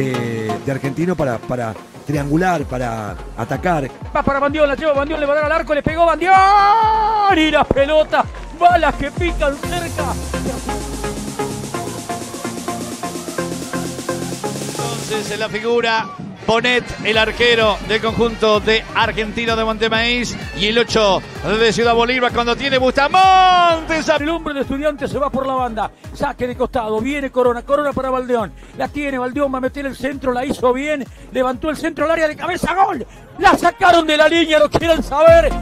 de Argentino para triangular, para atacar. Va para Bandión, la lleva Bandión, le va a dar al arco, le pegó Bandión y la pelota, balas que pican cerca. Entonces en la figura Bonet, el arquero del conjunto de Argentino de Montemaíz, y el 8 de Ciudad Bolívar cuando tiene Bustamante. El hombre de Estudiantes se va por la banda, saque de costado, viene Corona para Baldeón, la tiene Baldeón, va a meter el centro, la hizo bien, levantó el centro al área de cabeza, gol, la sacaron de la línea, lo quieren saber.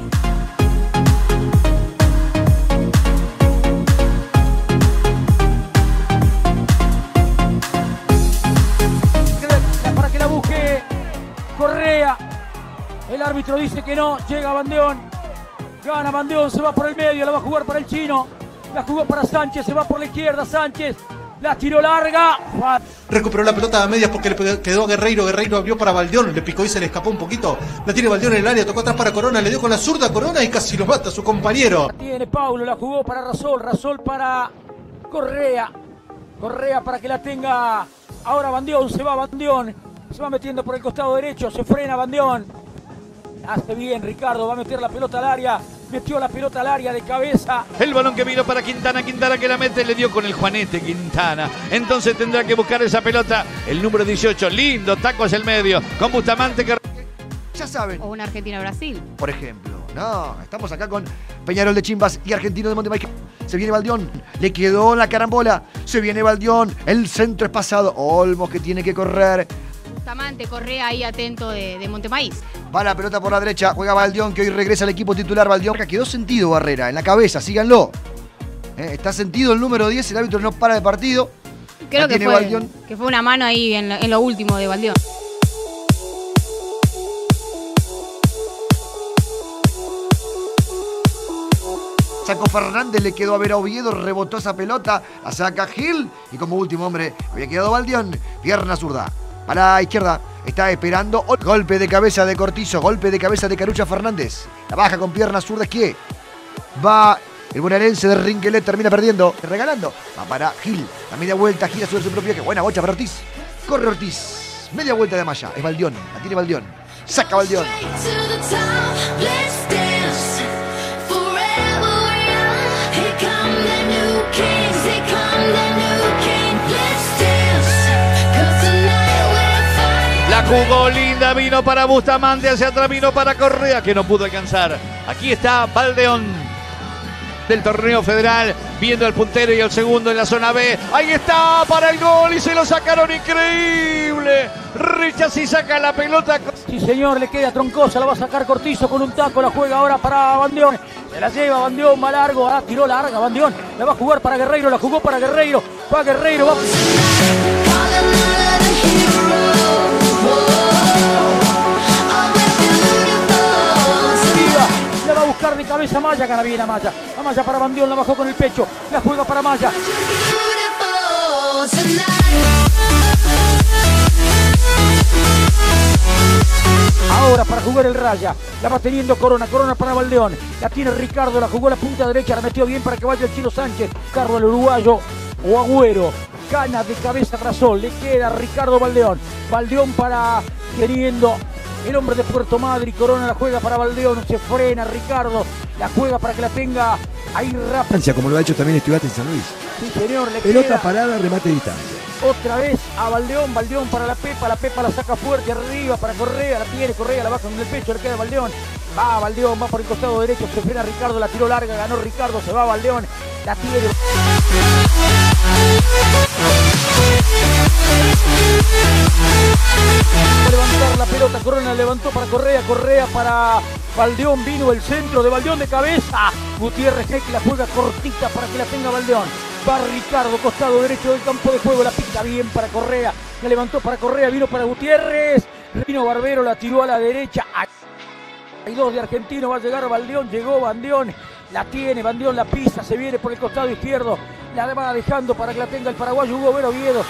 Para que la busque Correa, el árbitro dice que no, llega Bandeón, gana Bandeón, se va por el medio, la va a jugar para el chino, la jugó para Sánchez, se va por la izquierda, Sánchez, la tiró larga. Recuperó la pelota a medias porque le quedó a Guerreiro, Guerreiro abrió para Baldeón, le picó y se le escapó un poquito, la tiene Baldeón en el área, tocó atrás para Corona, le dio con la zurda a Corona y casi lo mata a su compañero. La tiene Paulo, la jugó para Rasol, Rasol para Correa, Correa para que la tenga ahora Bandeón, se va Bandeón, se va metiendo por el costado derecho, se frena Bandeón. Hace bien Ricardo, va a meter la pelota al área, metió la pelota al área de cabeza. El balón que vino para Quintana, Quintana que la mete, le dio con el Juanete Quintana. Entonces tendrá que buscar esa pelota, el número 18, lindo, taco hacia el medio, con Bustamante que... Ya saben. O una Argentina-Brasil. Por ejemplo. No, estamos acá con Peñarol de Chimbas y Argentino de Montemaíz. Se viene Baldeón, le quedó la carambola. Se viene Baldeón, el centro es pasado. Olmos que tiene que correr. Bustamante, Correa ahí atento de Montemaíz. Va la pelota por la derecha, juega Baldeón que hoy regresa al equipo titular. Baldeón quedó sentido Barrera en la cabeza, síganlo. Está sentido el número 10, el árbitro no para de partido. Creo que fue una mano ahí en lo último de Baldeón. Sacó Fernández, le quedó a ver a Oviedo, rebotó esa pelota, la saca Gil y como último hombre había quedado Baldeón, pierna zurda. Para la izquierda, está esperando golpe de cabeza de Cortizo, golpe de cabeza de Carucha Fernández. La baja con pierna zurda, ¿qué? Va el bonaerense de Rinquelet, termina perdiendo, regalando. Va para Gil, la media vuelta, gira sobre su propio, que buena bocha para Ortiz. Corre Ortiz, media vuelta de malla, es Baldeón, la tiene Baldeón. Saca Baldeón. La jugó linda, vino para Bustamante, hacia atrás vino para Correa, que no pudo alcanzar. Aquí está Baldeón del torneo federal, viendo al puntero y al segundo en la zona B. Ahí está para el gol y se lo sacaron, increíble. Richas y saca la pelota. Sí señor, le queda Troncosa, la va a sacar Cortizo con un taco, la juega ahora para Bandeón. Se la lleva Bandeón, va largo, tiró larga Bandeón, la va a jugar para Guerreiro, la jugó para Guerreiro, va Guerreiro, va... La va a buscar de cabeza Maya, gana bien a Maya. A Maya para Bandeón, la bajó con el pecho, la juega para Maya. Ahora para jugar el Raya, la va teniendo Corona, Corona para Baldeón, la tiene Ricardo, la jugó la punta derecha, la metió bien para que vaya el Chino Sánchez, Carlos el uruguayo o Agüero, gana de cabeza Rasol, le queda Ricardo Baldeón, Baldeón para queriendo el hombre de Puerto Madrid, Corona la juega para Baldeón, se frena Ricardo, la juega para que la tenga ahí rápido. Como lo ha hecho también Estudiantes en San Luis. Sí señor, le pelota queda parada, remate de distancia. otra vez a Baldeón, Baldeón para la Pepa la saca fuerte arriba para Correa, la tiene Correa, la baja con el pecho, le queda Baldeón, va Baldeón, va por el costado derecho, se frena Ricardo, la tiró larga, ganó Ricardo, se va Baldeón, la tiene. Levantar la pelota, Corona levantó para Correa, Correa para Baldeón, vino el centro de Baldeón de cabeza, Gutiérrez que la juega cortita para que la tenga Baldeón, va Ricardo, costado derecho del campo de juego, la pica bien para Correa, la levantó para Correa, vino para Gutiérrez, vino Barbero, la tiró a la derecha, hay dos de Argentino, va a llegar Baldeón, llegó Baldeón, la tiene, Baldeón la pisa, se viene por el costado izquierdo, la va dejando para que la tenga el paraguayo Hugo Vero Oviedo.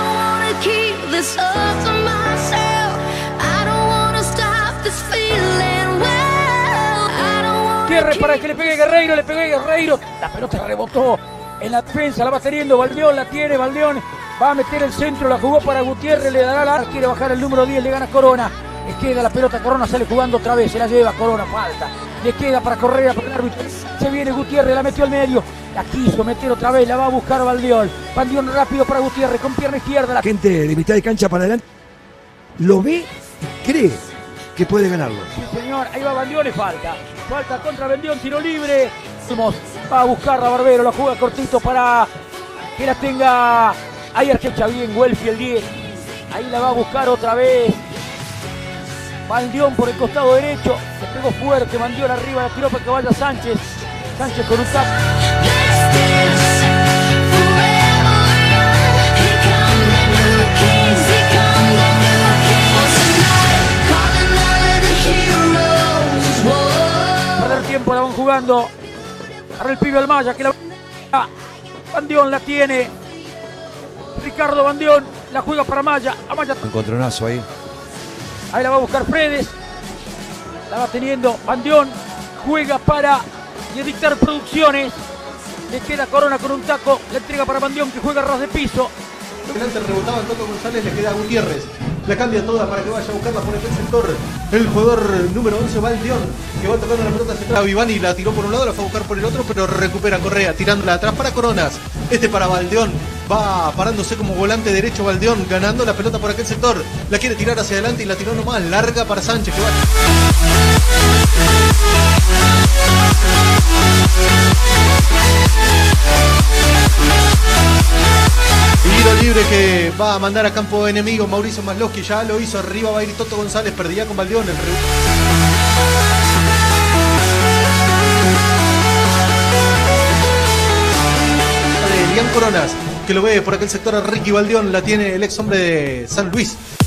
Cierre para que le pegue Guerreiro, le pegue Guerreiro, la pelota rebotó en la defensa, la va teniendo Baldeón, la tiene Baldeón, Va a meter el centro, la jugó para Gutiérrez, le dará la... Quiere bajar el número 10, le gana Corona. Le queda la pelota, Corona sale jugando otra vez, se la lleva Corona, falta. Le queda para Correa, para el árbitro. Se viene Gutiérrez, la metió al medio. La quiso meter otra vez, la va a buscar Baldión. Baldión rápido para Gutiérrez, con pierna izquierda. La Gente de mitad de cancha para adelante lo ve y cree que puede ganarlo. Sí, señor, ahí va Baldión, le falta. Falta contra Baldión, tiro libre. Va a buscar a Barbero, la juega cortito para que la tenga. Ahí arquecha bien, Welfi el 10. Ahí la va a buscar otra vez. Baldión por el costado derecho. Se pegó fuerte, Baldión arriba, la tiró para que vaya Sánchez. Sánchez con un tap. Perder tiempo, la van jugando. Para el pibe Almaya que la... Baldión la tiene. Ricardo Baldión la juega para Amaya. Amaya. Encontronazo ahí. Ahí la va a buscar Fredes. La va teniendo Baldión. Juega para Edictar Producciones. Le queda Corona con un taco. La entrega para Baldión que juega a ras de piso. Delante rebotaba el Toto González, le queda a Gutiérrez. La cambia toda para que vaya a buscarla por el sector. El jugador número 11, Baldión, que va tocando la pelota central. Vivani la tiró por un lado, la fue a buscar por el otro, pero recupera Correa, tirándola atrás para Coronas. Este para Baldión. Va parándose como volante derecho Baldión, ganando la pelota por aquel sector. La quiere tirar hacia adelante y la tiró nomás larga para Sánchez, que va... Tiro libre que va a mandar a campo enemigo Mauricio Masloski, ya lo hizo, arriba va a ir Toto González, perdía con Baldión. Elian Coronas, que lo ve por aquel sector a Ricky Baldión, la tiene el ex hombre de San Luis.